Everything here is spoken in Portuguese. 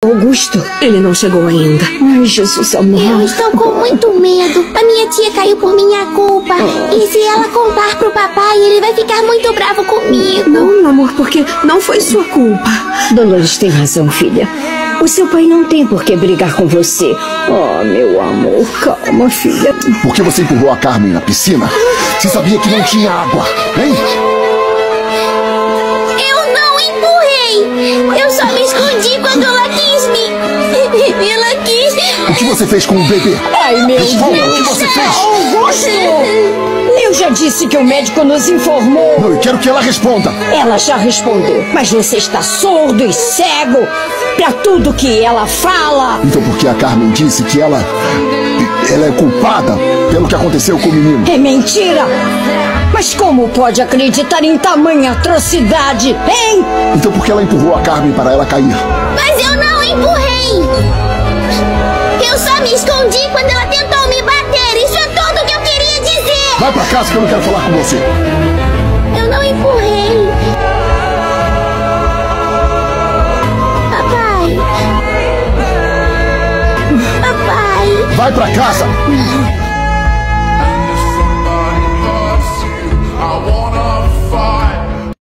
Augusto? Ele não chegou ainda. Ai, Jesus amado. Eu estou com muito medo. A minha tia caiu por minha culpa. E se ela contar pro papai, ele vai ficar muito bravo comigo. Não, amor, porque não foi sua culpa. Dolores tem razão, filha. O seu pai não tem por que brigar com você. Oh, meu amor, calma, filha. Por que você empurrou a Carmen na piscina? Você sabia que não tinha água, hein? Eu não empurrei. Eu só me escondi quando ela quis me... Ela quis... O que você fez com o bebê? Ai, meu Responda, Deus. o que você fez? Augusto! Eu já disse que o médico nos informou. Não, eu quero que ela responda. Ela já respondeu, mas você está surdo e cego pra tudo que ela fala. Então por que a Carmen disse que ela é culpada pelo que aconteceu com o menino? É mentira! Mas como pode acreditar em tamanha atrocidade, hein? Então por que ela empurrou a Carmen para ela cair? Mas eu não empurrei. Eu só me escondi quando ela tentou me bater. Isso é tudo que eu queria dizer. Vai pra casa que eu não quero falar com você. Eu não empurrei. Papai. Vai pra casa.